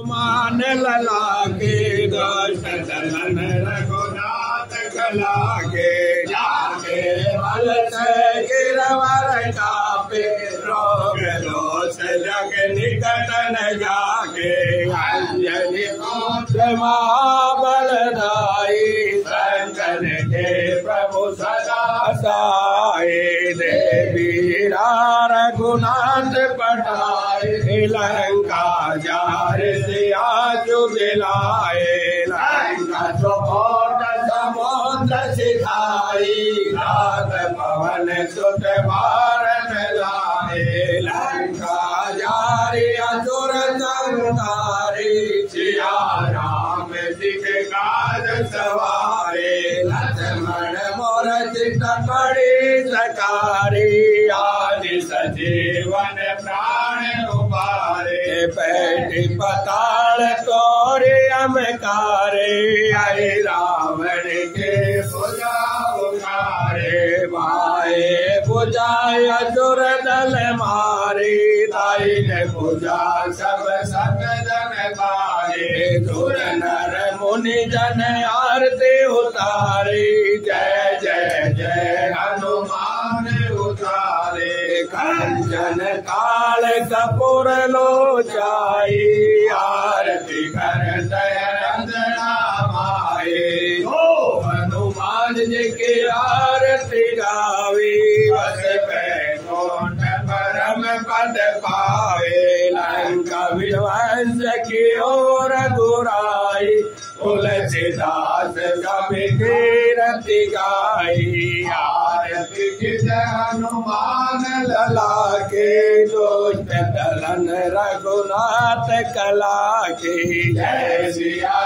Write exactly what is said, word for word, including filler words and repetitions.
मान लला के दुष्ट दलन रघुनाथ कला के जाके बल से गिरवर कापे रोग दोष जग निकट न जाके अंजनी पुत्र महाबलदाई शंकर के प्रभु सदा साए देवी रघुनाथ पटाए लंका जार सिया चुगलाए लंका चौकोट समुद्र सिखाई रात पवन सुत भारत लाए लंका जारी असुर संहारी सिया राम सिख काज सवारे लक्ष्मण मोर चित बड़ी सकारी आदि सजीवन प्राण उबारे बैठी पताल तोरे अमकारे आई रावण के भुजा उखारे भाए बुझाय असुर दल मारे ताई ने भुजा सब सत जन बारे सुर नर मुनि जन आरती उतारे जय जय जय हनुमान उतारे कंचन काल कपूर लोचाई आरती कर दया माए ओ हनुमान जी की आरती गावी बस बैकुंठ परम पद पावे लंका विध्वंस की ओर गुराई तुलसीदास कवि कीरति गाई आरती किस हनुमान लला के दुष्ट दलन रघुनाथ कला के जय सिया